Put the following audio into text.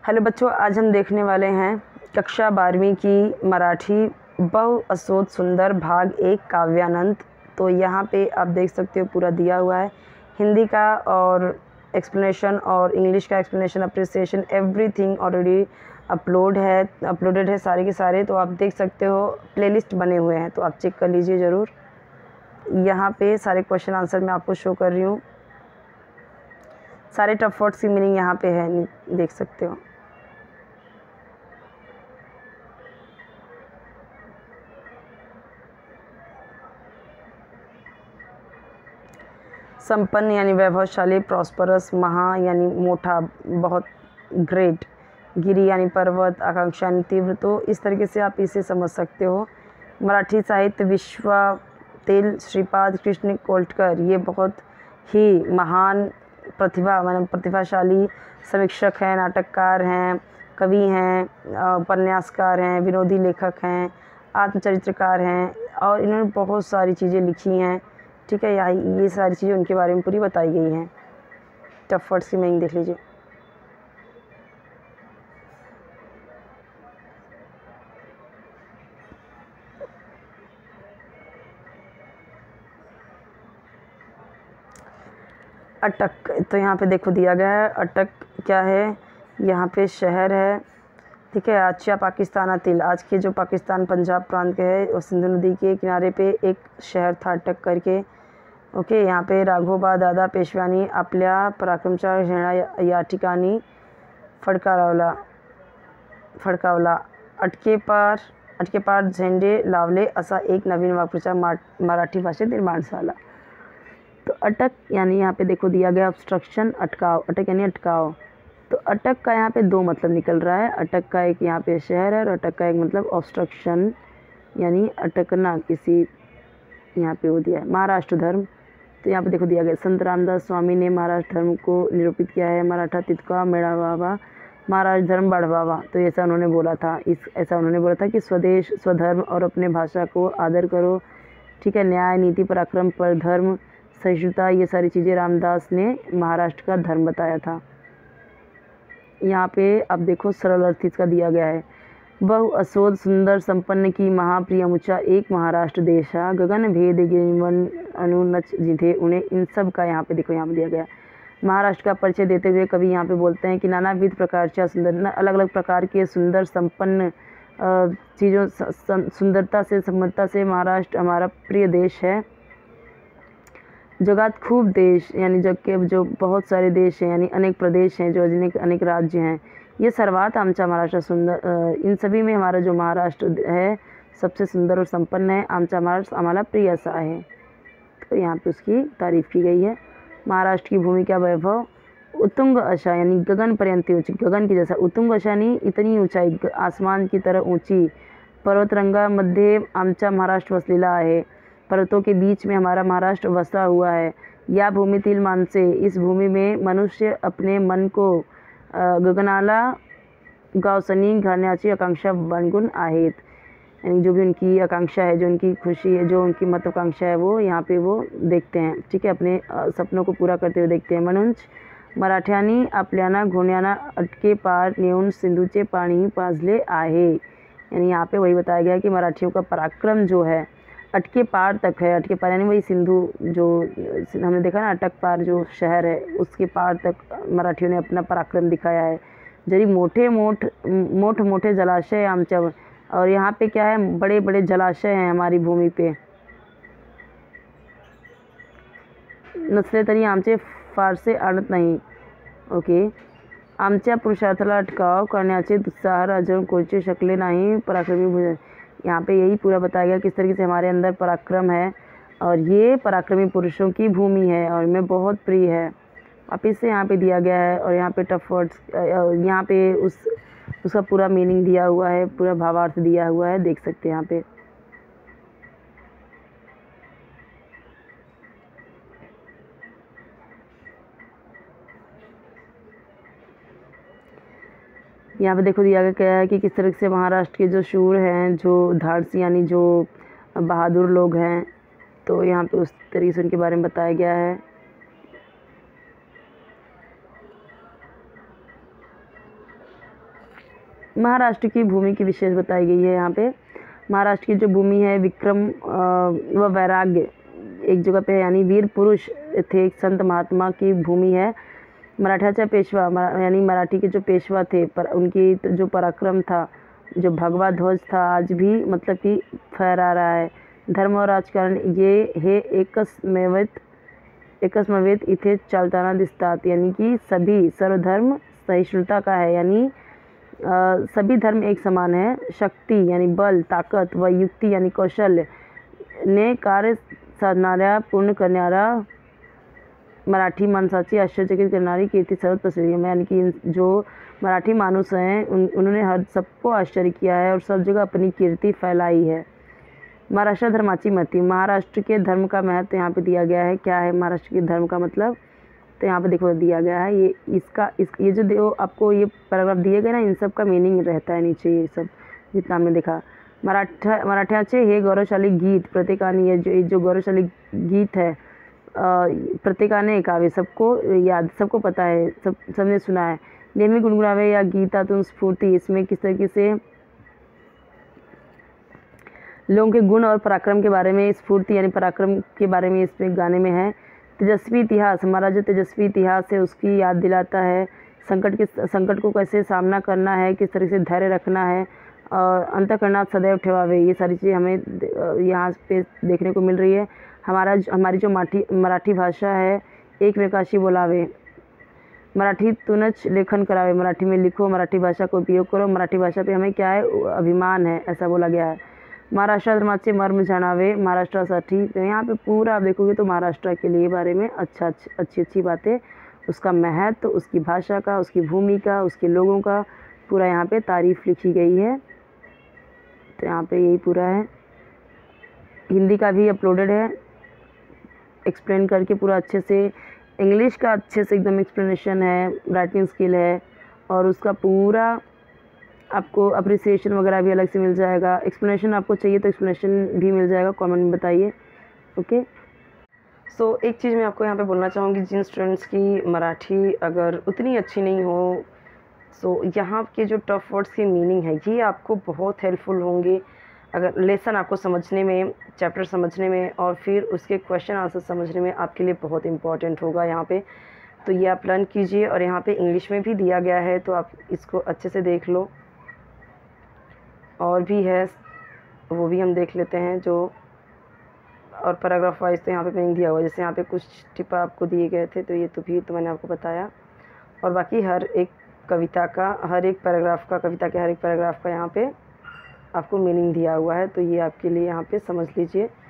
Hello बच्चों, आज हम देखने वाले हैं कक्षा 12वीं की मराठी बहु असोत सुंदर भाग 1 काव्यानंद। तो यहाँ पे आप देख सकते हो पूरा दिया हुआ है, हिंदी का और एक्सप्लेनेशन और इंग्लिश का explanation, appreciation, everything already uploaded है सारे के सारे। तो आप देख सकते हो प्लेलिस्ट बने हुए हैं, तो आप चेक कर लीजिए ज़रूर। यहाँ पे सारे क्वेश्चन आंसर मैं आपको शो कर रही हूँ, सारे टफ वर्ड्स की मीनिंग यहाँ पे है, देख सकते हो। संपन्न यानी वैभवशाली, प्रॉस्परस महा यानी मोटा, बहुत, ग्रेट, गिरी यानी पर्वत, आकांक्षा यानी तीव्र। तो इस तरीके से आप इसे समझ सकते हो। मराठी साहित्य विश्वातील श्रीपाद कृष्ण कोल्हटकर ये बहुत ही महान प्रतिभाशाली समीक्षक हैं, नाटककार हैं, कवि हैं, उपन्यासकार हैं, विनोदी लेखक हैं, आत्मचरित्रकार हैं और इन्होंने बहुत सारी चीज़ें लिखी हैं। ठीक है, ये सारी चीज़ें उनके बारे में पूरी बताई गई हैं। टफ वर्ड्स की मीनिंग देख लीजिए। अटक, तो यहाँ पे देखो दिया गया है अटक क्या है, यहाँ पे शहर है। ठीक है, आजच्या पाकिस्तानातील, आज के जो पाकिस्तान पंजाब प्रांत के है और सिंधु नदी के किनारे पे एक शहर था अटक करके। ओके, यहाँ पे राघोबा दादा पेशव्यांनी आपल्या पराक्रमच्या झेंडा या ठिकाणी फडकावला, अटके पार झेंडे लावले असा एक नवीन वाक्प्रचार मराठी भाषेत निर्माण झाला। तो अटक यानी यहाँ पे देखो दिया गया ऑब्स्ट्रक्शन, अटकाव, अटक यानी अटकाव। तो अटक का यहाँ पे दो मतलब निकल रहा है। अटक का एक यहाँ पे शहर है और अटक का एक मतलब ऑब्स्ट्रक्शन यानी अटकना, किसी यहाँ पे वो दिया है। महाराष्ट्र धर्म, तो यहाँ पे देखो दिया गया संत रामदास स्वामी ने महाराष्ट्र धर्म को निरूपित किया है। मराठा तितका मेळावा, महाराष्ट्र धर्म बढ़ावा। तो ऐसा उन्होंने बोला था, ऐसा उन्होंने बोला था कि स्वदेश, स्वधर्म और अपने भाषा को आदर करो। ठीक है, न्याय, नीति, पराक्रम, पर धर्म, सहिष्णुता, ये सारी चीज़ें रामदास ने महाराष्ट्र का धर्म बताया था। यहाँ पे अब देखो सरल अर्थ इसका दिया गया है। बहु असोद सुंदर संपन्न की महाप्रिय ऊंचा एक महाराष्ट्र देशा, गगन भेद गिरिवन अनुनच जिधे उन्हें, इन सब का यहाँ पे देखो यहाँ पे दिया गया। महाराष्ट्र का परिचय देते हुए कवि यहाँ पे बोलते हैं कि नानाविध प्रकारच्या सुंदर, अलग अलग प्रकार के सुंदर संपन्न चीज़ों, सुंदरता से, समृद्धता से महाराष्ट्र हमारा प्रिय देश है। जगात खूब देश यानी जग के जो बहुत सारे देश हैं, यानी अनेक प्रदेश हैं, जो अनेक राज्य हैं, ये सर्वात आमचा महाराष्ट्र सुंदर, इन सभी में हमारा जो महाराष्ट्र है सबसे सुंदर और संपन्न है। आमचा महाराष्ट्र आम्हाला प्रिय असा है। तो यहाँ पे उसकी तारीफ की गई है। महाराष्ट्र की भूमि का वैभव, उत्तुंग अशा यानी गगन पर्यंत ऊंची, गगन की जैसा, उत्तुंग अशा यानी इतनी ऊंचाई, आसमान की तरह ऊंची। पर्वतरंगामध्ये आमचा महाराष्ट्र वसलेला आहे, पर्वतों के बीच में हमारा महाराष्ट्र बसा हुआ है। या भूमीतील माणसे, इस भूमि में मनुष्य अपने मन को गगनाला गावसनी घालण्याची आकांक्षा बाळगून आहेत। यानी जो भी उनकी आकांक्षा है, जो उनकी खुशी है, जो उनकी महत्वाकांक्षा है, वो यहाँ पे वो देखते हैं। ठीक है, अपने सपनों को पूरा करते हुए देखते हैं। म्हणूनच मराठ्यांनी आपल्याला घोड्यांना अटके पार नेऊन सिंधूचे पाणी पाजले आहे। यानी यहाँ पे वही बताया गया है कि मराठियों का पराक्रम जो है अटके पार तक है। अटके पार यानी वही सिंधु, जो हमने देखा ना अटक पार जो शहर है, उसके पार तक मराठियों ने अपना पराक्रम दिखाया है। जरी मोठे जलाशय आमच्या, और यहाँ पे क्या है, बड़े बड़े जलाशय हैं हमारी भूमि पे। नसले तरी आमचे फारसे आणत नाही। ओके, आमच्या पुरुषार्थाला अटकाव करण्याचे दुस्साह राजन कोणचे शकले नाही, पराक्रमी भुजन। यहाँ पे यही पूरा बताया गया किस तरीके से हमारे अंदर पराक्रम है और ये पराक्रमी पुरुषों की भूमि है और मैं बहुत प्रिय है। वापिस से यहाँ पे दिया गया है और यहाँ पे टफ वर्ड्स, यहाँ पे उसका पूरा मीनिंग दिया हुआ है, पूरा भावार्थ दिया हुआ है, देख सकते हैं यहाँ पे। यहाँ पे देखो दिया गया है कि किस तरह से महाराष्ट्र के जो शूर हैं, जो धाड़सी यानी जो बहादुर लोग हैं, तो यहाँ पे उस तरीके से उनके बारे में बताया गया है। महाराष्ट्र की भूमि की विशेष बताई गई है यहाँ पे। महाराष्ट्र की जो भूमि है विक्रम व वैराग्य एक जगह पे यानी वीर पुरुष थे, एक संत महात्मा की भूमि है। मराठाच्या पेशवा यानी मराठी के जो पेशवा थे पर उनकी जो पराक्रम था, जो भगवा ध्वज था, आज भी मतलब कि फहरा रहा है। धर्म और राजकारण ये हे एकस्मवेत इथे चालताना दिसतात, यानी कि सभी सर्वधर्म सहिष्णुता का है, यानी सभी धर्म एक समान है। शक्ती यानी बल, ताकद व युक्ती यानी कौशल्य ने कार्य साधणाऱ्या पूर्ण करणाऱ्या मराठी माणसाची आश्चर्यचकित करणारी कीर्ती सर्वत्र पसरली है। यानी कि जो मराठी मानुस हैं उन्होंने हर सबको आश्चर्य किया है और सब जगह अपनी कीर्ति फैलाई है। महाराष्ट्र धर्माची महती, महाराष्ट्र के धर्म का महत्व यहाँ पे दिया गया है। क्या है महाराष्ट्र के धर्म का मतलब, तो यहाँ पे देखो दिया गया है। ये जो आपको ये पैराग्राफ दिए गए ना, इन सब का मीनिंग रहता है नीचे, ये सब जितना हमने देखा। मराठ्याचे हे गौरवशाली गीत प्रत्येकाने, ये जो गौरवशाली गीत है प्रत्येकाने ऐकावे, सबको याद, सबको पता है, सबने सुना है। नेहमी गुणगुणावे या गीतातून स्फूर्ति, इसमें किस तरीके से लोगों के गुण और पराक्रम के बारे में, स्फूर्ति यानी पराक्रम के बारे में इसमें गाने में है। तेजस्वी इतिहास, हमारा जो तेजस्वी इतिहास है उसकी याद दिलाता है। संकट को कैसे सामना करना है, किस तरह से धैर्य रखना है, और अंतःकरणात सदैव ठेवावे, ये सारी चीज़ें हमें यहाँ पे देखने को मिल रही है। हमारी जो मराठी भाषा है एकमेकाशी बोलावे, मराठीतूनच लेखन करावे, मराठी में लिखो, मराठी भाषा का उपयोग करो, मराठी भाषा पे हमें क्या है अभिमान है, ऐसा बोला गया है। महाराष्ट्र धर्माचे मर्म जानावे महाराष्ट्रासाठी, तो यहाँ पे पूरा आप देखोगे तो महाराष्ट्र के लिए बारे में अच्छी बातें, उसका महत्व, उसकी भाषा का, उसकी भूमि का, उसके लोगों का पूरा यहाँ पे तारीफ लिखी गई है। तो यहाँ पे यही पूरा है। हिंदी का भी अपलोडेड है, एक्सप्लेन करके पूरा अच्छे से। इंग्लिश का अच्छे से एकदम एक्सप्लेनेशन है, राइटिंग स्किल है, और उसका पूरा आपको अप्रिसिएशन वगैरह भी अलग से मिल जाएगा। एक्सप्लेनेशन आपको चाहिए तो एक्सप्लेनेशन भी मिल जाएगा, कमेंट में बताइए। ओके, सो एक चीज़ मैं आपको यहाँ पे बोलना चाहूँगी, जिन स्टूडेंट्स की मराठी अगर उतनी अच्छी नहीं हो, सो यहाँ के जो टफ वर्ड्स की मीनिंग है ये आपको बहुत हेल्पफुल होंगे अगर लेसन आपको समझने में, चैप्टर समझने में, और फिर उसके क्वेश्चन आंसर समझने में आपके लिए बहुत इंपॉर्टेंट होगा यहाँ पे। तो ये आप लर्न कीजिए, और यहाँ पे इंग्लिश में भी दिया गया है तो आप इसको अच्छे से देख लो। और भी है वो भी हम देख लेते हैं जो, और पैराग्राफ वाइज तो यहाँ पे मीनिंग दिया हुआ है। जैसे यहाँ पे कुछ टिप्पा आपको दिए गए थे तो ये तो भी तो मैंने आपको बताया, और बाकी हर एक कविता का, हर एक पैराग्राफ का, कविता के हर एक पैराग्राफ का यहाँ पे आपको मीनिंग दिया हुआ है। तो ये आपके लिए यहाँ पे समझ लीजिए।